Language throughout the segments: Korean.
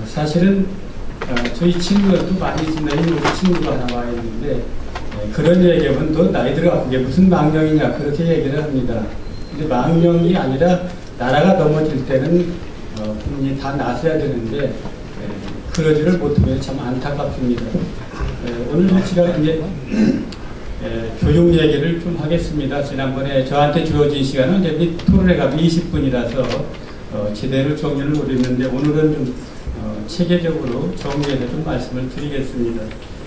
사실은 저희 친구들도 많이 있습니다. 우리 친구가 하나 와 있는데 그런 얘기하면 너 나이 들어가 그게 무슨 망령이냐 그렇게 얘기를 합니다. 근데 망령이 아니라 나라가 넘어질 때는 국민이 다 나서야 되는데 그러지를 못하면 참 안타깝습니다. 오늘 제가 이제 교육 얘기를 좀 하겠습니다. 지난번에 저한테 주어진 시간은 이제 토론회 가면 20분이라서 제대로 정리를 못했는데 오늘은 좀 체계적으로 정리해서 좀 말씀을 드리겠습니다.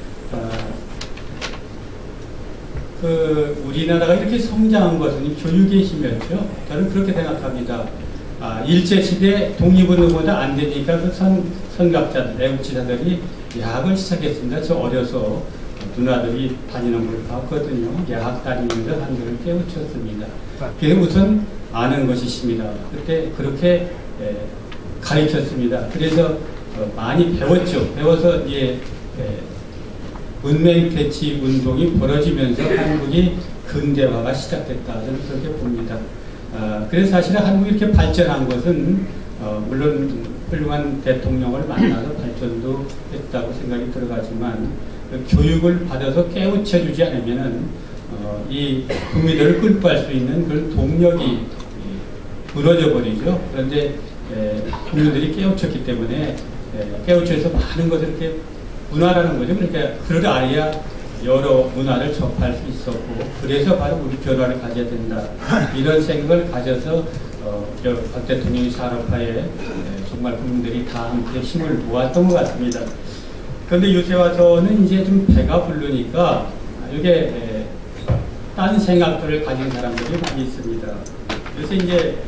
우리나라가 이렇게 성장한 것은 교육의 힘이었죠. 저는 그렇게 생각합니다. 일제시대 독립운동보다 안 되니까 그 선각자들, 애국지사들이 야학을 시작했습니다. 저 어려서 누나들이 다니는 걸 봤거든요. 야학 다니면서 한글을 깨우쳤습니다. 그게 우선 아는 것이 힘이다. 그때 그렇게 가르쳤습니다. 그래서 많이 배웠죠. 배워서 이제 문맹 퇴치 운동이 벌어지면서 한국이 근대화가 시작됐다. 저는 그렇게 봅니다. 그래서 사실은 한국이 이렇게 발전한 것은 물론 훌륭한 대통령을 만나서 발전도 했다고 생각이 들어가지만 교육을 받아서 깨우쳐주지 않으면은 이 국민들을 끌고 갈 수 있는 그런 동력이 무너져 버리죠. 그런데 국민들이 깨우쳤기 때문에 깨우쳐서 많은 것을 이렇게 문화라는 거죠. 그러니까 그를 알아야 여러 문화를 접할 수 있었고 그래서 바로 우리 변화를 가져야 된다. 이런 생각을 가져서 박 대통령의 산업화에 정말 국민들이 다 함께 힘을 모았던 것 같습니다. 그런데 요새 와서는 이제 좀 배가 부르니까 이게 딴 생각들을 가진 사람들이 많이 있습니다. 그래서 이제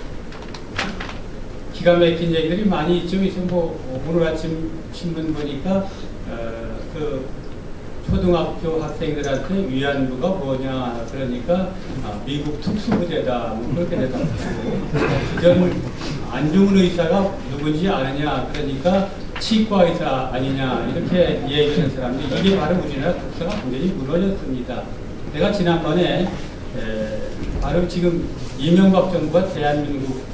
기가 막힌 얘기들이 많이 있죠. 그래서 오늘 아침 신문 보니까 초등학교 학생들한테 위안부가 뭐냐 그러니까 미국 특수부대다 뭐 그렇게 대답하고 그전 안중근 의사가 누군지 아느냐 그러니까 치과 의사 아니냐 이렇게 얘기하는 사람들이 이게 바로 우리나라 국사가 완전히 무너졌습니다. 내가 지난번에 바로 지금 이명박 정부가 대한민국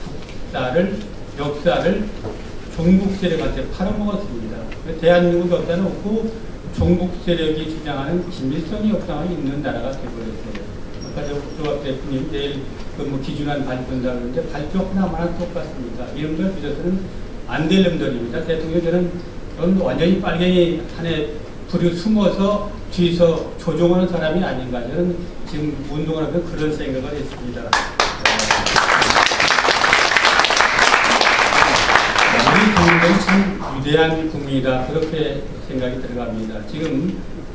역사를 종북 세력한테 팔아먹었습니다. 대한민국 역사는 없고 종북 세력이 주장하는 김일성이 역사가 있는 나라가 되어버렸어요. 아까 조합 대표님 내일 기준안 발표한다 그러는데 발표 하나만 똑같습니다. 이름들 빚어서는 안 될 놈들입니다. 대통령 저는 완전히 빨갱이 안에 불이 숨어서 뒤에서 조종하는 사람이 아닌가. 저는 지금 운동을 하면서 그런 생각을 했습니다. 우리 국민은 참 위대한 국민이다. 그렇게 생각이 들어갑니다. 지금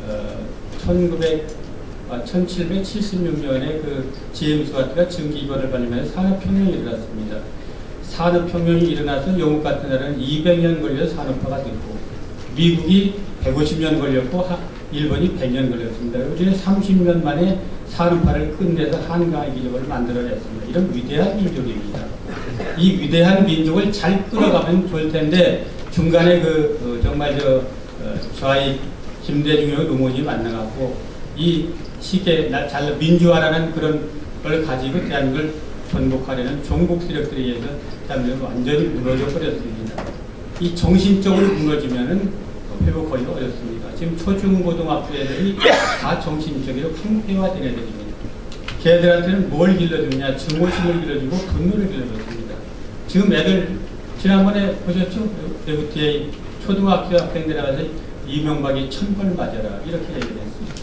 1776년에 그 제임스 와트가 증기기관을 발명해서 산업혁명이 일어났습니다. 산업혁명이 일어나서 영국 같은 나라는 200년 걸려서 산업화가 됐고 미국이 150년 걸렸고 일본이 100년 걸렸습니다. 우리는 30년 만에 산업화를 끝내서 한강의 기적을 만들어냈습니다. 이런 위대한 민족입니다. 이 위대한 민족을 잘 끌어가면 좋을 텐데 중간에 정말 저희 김대중의 의원이 만나갖고 이 시계 잘 민주화라는 그런 걸 가지고 대한민국을 전복하려는 종북 세력들에 의해서 대한민국은 완전히 무너져 버렸습니다. 이 정신적으로 무너지면은 회복하기가 어렵습니다. 지금 초중고등학교 애들이 다 정신적으로 황폐화된 애들입니다. 걔들한테는 뭘 길러주느냐, 증오심을 길러주고 분노를 길러줬습니다. 지금 애들 지난번에 보셨죠? 외국 뒤에 초등학교 학생들 나가서 이명박이 천벌 맞아라 이렇게 얘기를 했습니다.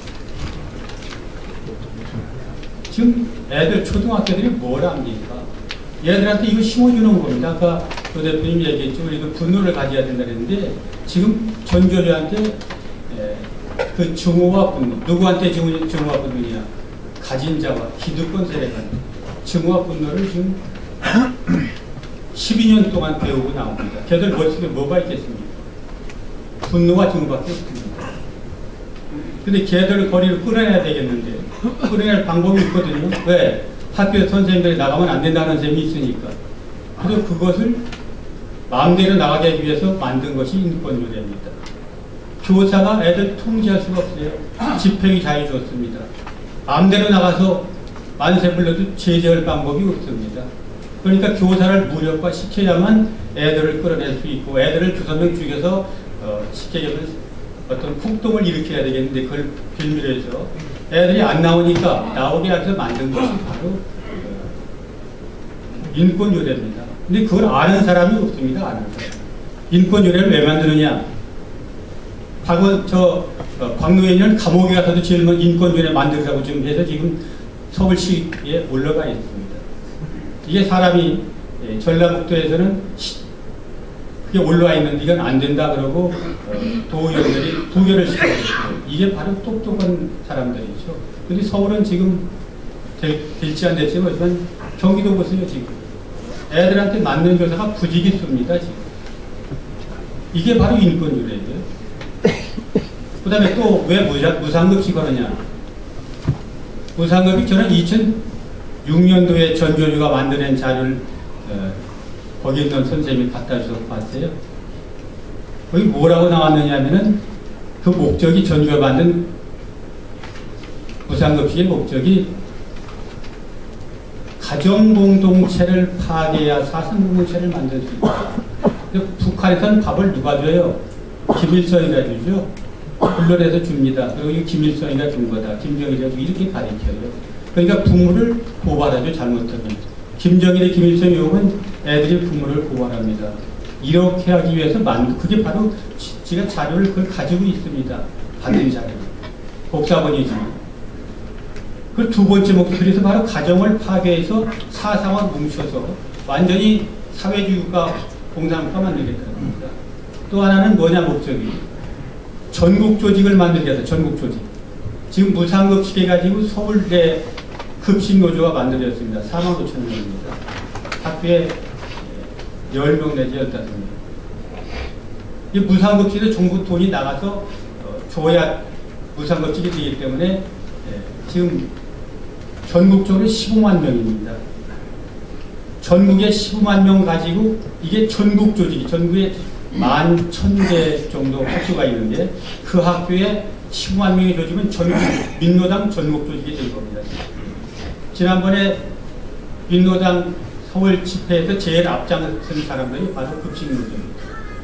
지금 애들 초등학교들이 뭘 합니까? 얘들한테 이거 심어주는 겁니다. 아까 조 대표님 얘기했죠. 우리가 분노를 가져야 된다 그랬는데 지금 전교조한테 그 증오와 분노, 누구한테 증오와 분노냐? 가진 자와 기득권 세력한테 증오와 분노를 지금 12년 동안 배우고 나옵니다. 걔들 머릿속에 뭐가 있겠습니까? 분노와 증오밖에 없습니다. 근데 걔들 거리를 끌어내야 되겠는데 끌어낼 방법이 있거든요. 왜? 학교 선생님들이 나가면 안 된다는 셈이 있으니까. 그래서 그것을 마음대로 나가게 하기 위해서 만든 것이 인권위원회입니다. 교사가 애들 통제할 수가 없어요. 집행이 자유롭습니다. 마음대로 나가서 만세 불러도 제재할 방법이 없습니다. 그러니까 교사를 무력화 시켜야만 애들을 끌어낼 수 있고 애들을 2~3명 죽여서 쉽게 얘기하면 어떤 폭동을 일으켜야 되겠는데 그걸 빌미로 해서 애들이 안 나오니까 나오게 해서 만든 것이 바로 인권유례입니다. 근데 그걸 아는 사람이 없습니다. 아는 사람. 인권유례를 왜 만드느냐? 광노현이는 감옥에 가서도 제일 먼저 인권유례 만들라고 지금 해서 지금 서울시에 올라가 있습니다. 이게 사람이 전라북도에서는 그게 올라와 있는데 이건 안 된다 그러고 도의원들이 부결을 시켰어요. 이게 바로 똑똑한 사람들이죠. 근데 서울은 지금 될지 안 될지 모르지만 경기도 보세요. 지금 애들한테 맞는 교사가 부지기 씁니다. 지금 이게 바로 인권유례예요. 그 다음에 또 왜 무상급식 하느냐? 무상급이 저는 2006년도에 전교조가 만들어낸 자료를 거기 있는 선생님이 갖다 줘서 봤어요. 거기 뭐라고 나왔느냐 하면은 그 목적이 전교가 만든 무상급식의 목적이 가정공동체를 파괴해야 사상공동체를 만들 수 있다. 북한에서는 밥을 누가 줘요? 김일성이가 주죠. 언론에서 줍니다. 그리고 이 김일성이가 준 거다. 김정일이가 이렇게 가르쳐요. 그러니까 부모를 고발하죠. 잘못하면. 김정일의 김일성 요구는 애들이 부모를 고발합니다. 이렇게 하기 위해서 그게 바로 제가 자료를 그걸 가지고 있습니다. 받은 자료. 복사본이지만. 그 두 번째 목표에서 바로 가정을 파괴해서 사상을 뭉쳐서 완전히 사회주의가 공산국가 만들겠다는 겁니다. 또 하나는 뭐냐 목적이 전국 조직을 만들겠다. 전국 조직. 지금 무상급식 해가지고 서울대 급식노조가 만들어졌습니다. 45,000명입니다. 학교에 10명 내지 15명. 이 무상급식에서 정부 돈이 나가서 줘야 무상급식이 되기 때문에 지금 전국적으로 15만 명입니다. 전국에 15만 명 가지고 이게 전국 조직이 전국에 11,000개 정도 학교가 있는데 그 학교에 15만 명이 조직은 민노당 전국 조직이 될 겁니다. 지난번에 민노당 서울 집회에서 제일 앞장선 사람들이 바로 급식노조입니다.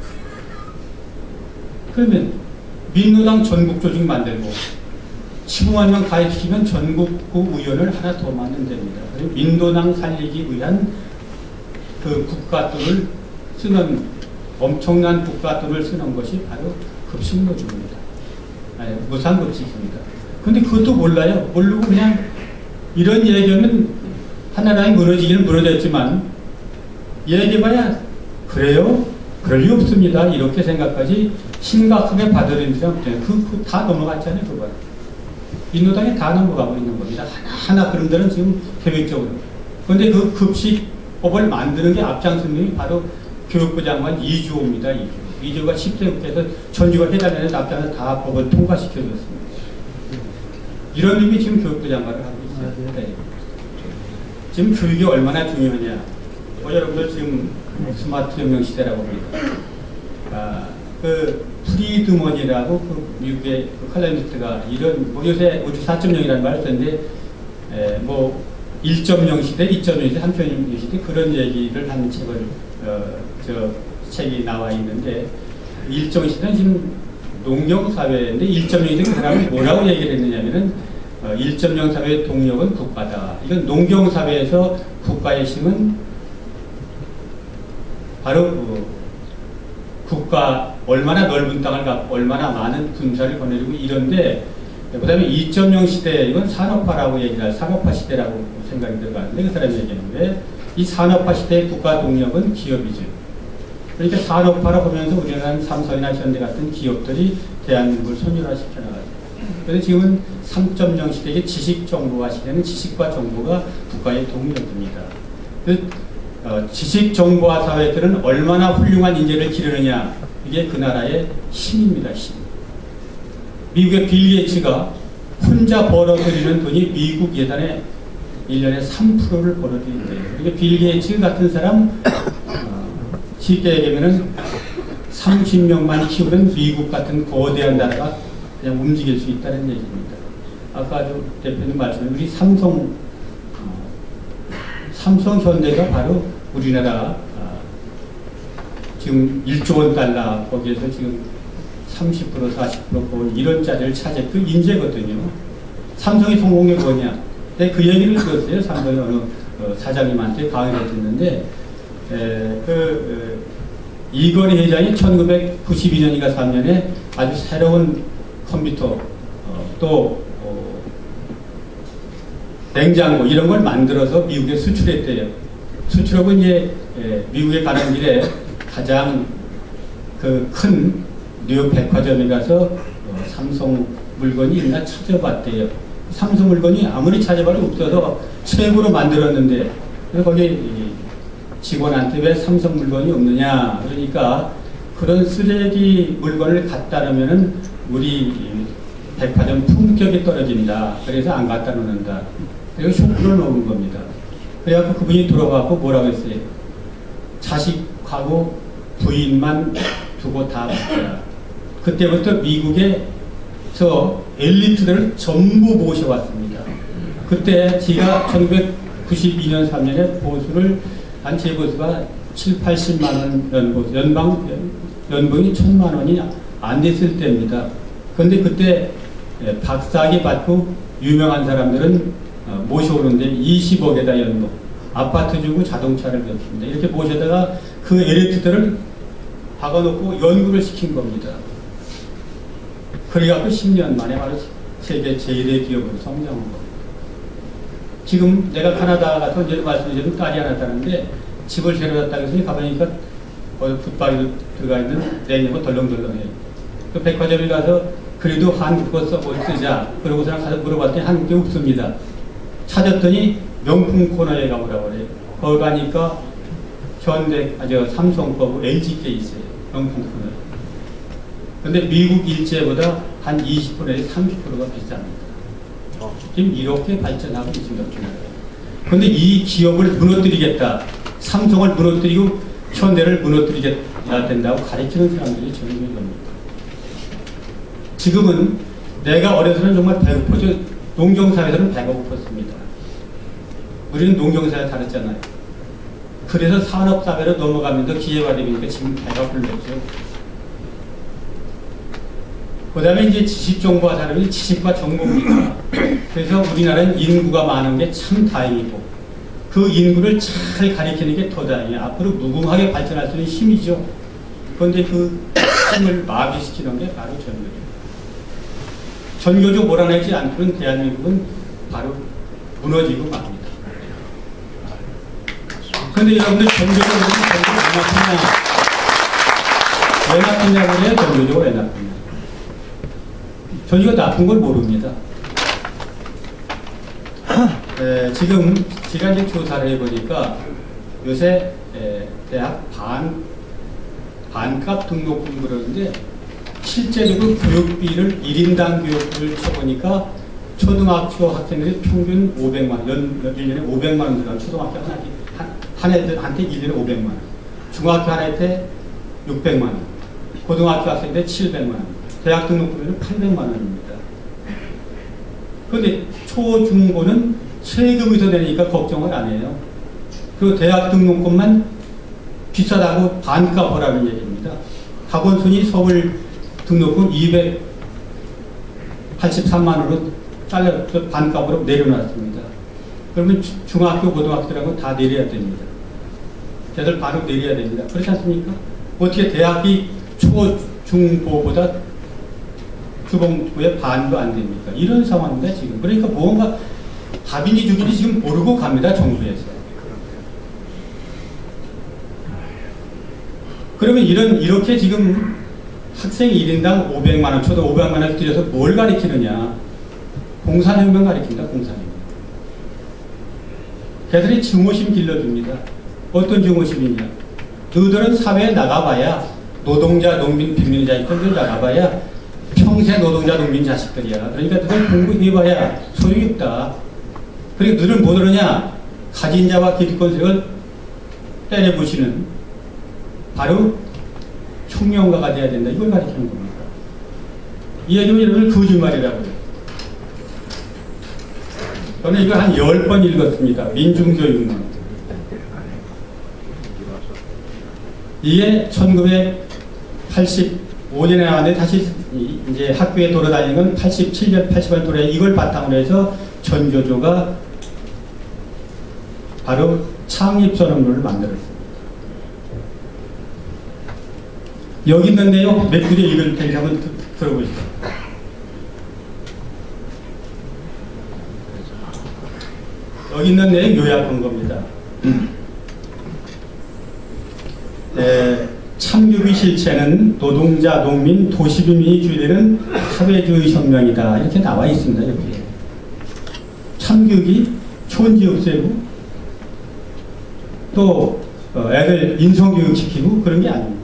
그러면 민노당 전국 조직 만들고 15만 명 가입시키면 전국구 의원을 하나 더 만들면 됩니다. 그리고 민노당 살리기 위한 그 국가돈을 쓰는 엄청난 국가돈을 쓰는 것이 바로 급식노조입니다. 무상급식입니다. 근데 그것도 몰라요. 모르고 그냥 이런 얘기하면 하나라에 무너지기는 무너졌지만 얘기해봐야 그래요? 그럴 리 없습니다. 이렇게 생각하지 심각하게 받아들이는 사람 없잖아요. 그거 다 넘어갔잖아요. 그거. 민노당에 다 넘어가고 있는 겁니다. 하나하나 그런 데는 지금 계획적으로. 그런데 그 급식법을 만드는 게 앞장선 놈이 바로 교육부 장관 이주호입니다. 이주호가 10대 국회에서 전주가 해달라는 앞장을 다 법을 통과시켜줬습니다. 이런 놈이 지금 교육부 장관을 하고 있어요. 네. 지금 교육이 얼마나 중요하냐. 여러분들 지금 스마트 혁명 시대라고 합니다. 그 프리드먼이라고 그 미국의 그 칼럼니스트가 이런 뭐 요새 우주 4.0이라는 말을 썼는데 뭐 1.0 시대, 2.0 시대, 3.0 시대 그런 얘기를 하는 책을 책이 나와 있는데 1.0 시대는 지금 농경사회인데 1.0 시대 그 사람이 뭐라고 얘기를 했느냐면은 1.0 사회의 동력은 국가다. 이건 농경사회에서 국가의 힘은 바로 국가 얼마나 넓은 땅을 갖고 얼마나 많은 군사를 보내주고 이런데 그 다음에 2.0 시대 이건 산업화라고 얘기할 산업화 시대라고 생각이 들어가는데 그 사람이 얘기했는데 이 산업화 시대의 국가 동력은 기업이죠. 그러니까 산업화를 보면서 우리나라는 삼성이나 현대 같은 기업들이 대한민국을 선율화시켜 나가죠. 그래서 지금은 3.0 시대의 지식정보화 시대는 지식과 정보가 국가의 동력입니다. 지식정보화 사회들은 얼마나 훌륭한 인재를 기르느냐 이게 그 나라의 힘입니다. 힘. 미국의 빌 게이츠가 혼자 벌어들이는 돈이 미국 예산의 1년에 3%를 벌어들인대요. 그러니까 빌 게이츠 같은 사람 쉽게 얘기하면 30명만 키우면 미국 같은 거대한 나라가 그냥 움직일 수 있다는 얘기입니다. 아까 대표님 말씀하신 우리 삼성 현대가 바로 우리나라 지금 1조 원 달러 거기에서 지금 30% 40% 이런 자리를 차지할 그 인재거든요. 삼성이 성공이 뭐냐? 그 얘기를 들었어요. 삼성의 어느 사장님한테 강의를 듣는데 이건희 회장이 1992년인가 3년에 아주 새로운 컴퓨터 또 냉장고 이런 걸 만들어서 미국에 수출했대요. 수출하고 이제 미국에 가는 길에 가장 그 큰 뉴욕 백화점에 가서 삼성 물건이 있나 찾아봤대요. 삼성 물건이 아무리 찾아봐도 없어서 최고로 만들었는데 거기 직원한테 왜 삼성 물건이 없느냐 그러니까 그런 쓰레기 물건을 갖다 놓으면은 우리 백화점 품격이 떨어진다. 그래서 안 갖다 놓는다. 그리고 쇼크를 놓은 겁니다. 그래갖고 그분이 들어가고 뭐라고 했어요? 자식하고 부인만 두고 다 먹더라. 그때부터 미국의 저 엘리트들을 전부 모셔왔습니다. 그때 제가 1992년 3년에 보수를 한 제 보수가 7, 80만 원 연봉이 1000만 원이 안 됐을 때입니다. 그런데 그때 박사학위 받고 유명한 사람들은 모셔오는데 20억에다 연봉, 아파트 주고 자동차를 넣습니다. 이렇게 모셔다가 그 엘리트들을 박아놓고 연구를 시킨 겁니다. 그래갖고 10년 만에 바로 세계 제1의 기업으로 성장한 겁니다. 지금 내가 카나다 가서 이제 말씀드린 딸이 하나 사는데 집을 새로 샀다고 해서 가보니까 붙박이 들어가 있는 냉장고 덜렁덜렁해요. 그 백화점에 가서 그래도 한국어 쓰자. 그러고서 가서 물어봤더니 한국에 없습니다. 찾았더니 명품 코너에 가보라고 그래요. 거기 가니까 삼성 거고 LG께 있어요. 명품 코너. 근데 미국 일제보다 한 20%에서 30%가 비쌉니다. 지금 이렇게 발전하고 있습니다. 그런데 이 기업을 무너뜨리겠다. 삼성을 무너뜨리고 현대를 무너뜨리겠다 된다고 가르치는 사람들이 전형인 겁니다. 지금은 내가 어려서는 정말 배고프죠. 농경사회에서는 배가 고팠습니다. 우리는 농경사회 다녔잖아요. 그래서 산업사회로 넘어가면서 기회가 되니까 지금 배가 불렀죠. 그 다음에 이제 지식정보화 산업이 지식과 정보입니다. 그래서 우리나라는 인구가 많은 게 참 다행이고 그 인구를 잘 가리키는 게 더 다행이에요. 앞으로 무궁하게 발전할 수 있는 힘이죠. 그런데 그 힘을 마비시키는 게 바로 전교조. 전교조 몰아내지 않고는 대한민국은 바로 무너지고 맙니다. 그런데 여러분들 전교조는 왜 나쁘냐고 해요. 전교조가 왜 나쁘냐. 전교가 나쁜 걸 모릅니다. 지금 제가 이제 조사를 해보니까 요새 대학 반값 등록금 그러는데 실제로 교육비를 1인당 교육비를 쳐보니까 초등학교 학생들이 평균 500만 원, 1년에 500만 원 들어가요. 초등학교 한 애들한테 1년에 500만 원, 중학교 한 애한테 600만 원, 고등학교 학생한테 700만 원, 대학 등록금은 800만 원입니다. 그런데 초, 중, 고는 세금이 더 되니까 걱정을 안 해요. 그리고 대학 등록금만 비싸다고 반값 하라는 얘기입니다. 학원순위 서울 등록금 283만 원으로 잘라서 반값으로 내려놨습니다. 그러면 중학교, 고등학교라고 다 내려야 됩니다. 걔들 바로 내려야 됩니다. 그렇지 않습니까? 어떻게 대학이 초, 중, 고보다 주봉부의 반도 안 됩니까? 이런 상황입니다, 지금. 그러니까 무언가 밥인지 죽인지 지금 모르고 갑니다, 정부에서. 그러면 이렇게 지금 학생 1인당 500만원, 초등 500만원 들여서 뭘 가리키느냐? 공산혁명 가리킨다, 공산혁명. 걔들이 증오심 길러줍니다. 어떤 증오심이냐? 너희들은 사회에 나가봐야 노동자, 농민, 빈민자 있던 나가봐야 평생 노동자, 농민 자식들이야. 그러니까 너희들 공부해봐야 소용이 없다. 그리고 너희들 뭐 들으냐? 가진 자와 기득권세력을 때려부시는 바로 혁명가가 돼야 된다. 이걸 가리키는 겁니다. 이 얘기는 여러분들 거짓말이라고요. 저는 이걸 한 10번 읽었습니다. 민중교육론. 이게 1985년에 나왔는데 다시 이제 학교에 돌아다니는 건 87년, 80년 돌아 이걸 바탕으로 해서 전교조가 바로 창립선언문을 만들었습니다. 여기 있는 내용 몇 구절 읽을 테니 한번 들어보시죠. 여기 있는 내용 요약한 겁니다. 참교육의 실체는 노동자, 농민, 도시민이 주의되는 사회주의 혁명이다. 이렇게 나와 있습니다. 여기에. 참교육이 촌지 없애고 또 애들 인성교육 시키고 그런 게 아닙니다.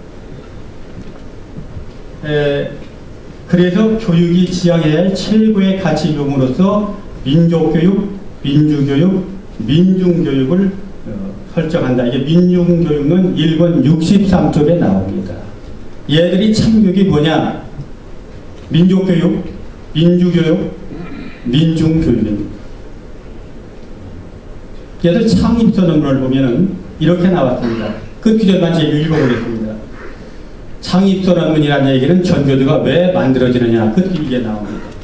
그래서 교육이 지향해야 할 최고의 가치교육으로서 민족교육, 민주교육, 민중교육을 설정한다. 이게 민중교육은 1권 63쪽에 나옵니다. 얘들이 참교육이 뭐냐? 민족교육, 민주교육, 민중교육입니다. 얘들 창립선언문을 보면은 이렇게 나왔습니다. 끝 구절만 제가 읽어보겠습니다. 창립선언문이라는 얘기는 전교조가 왜 만들어지느냐. 끝 이게 나옵니다.